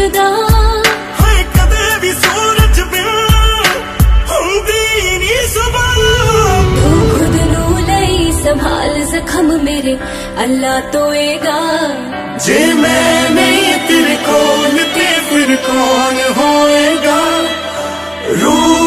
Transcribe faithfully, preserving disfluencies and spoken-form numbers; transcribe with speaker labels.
Speaker 1: टुटदा
Speaker 2: हाय कदे भी सूरज बिन हुंदी नी सुबह
Speaker 1: तू खुद नू लई संभाल जख्म मेरे अल्लाह धोएगा
Speaker 2: जे मैं नहीं तेरे कोल ते फिर कौन होएगा। रूह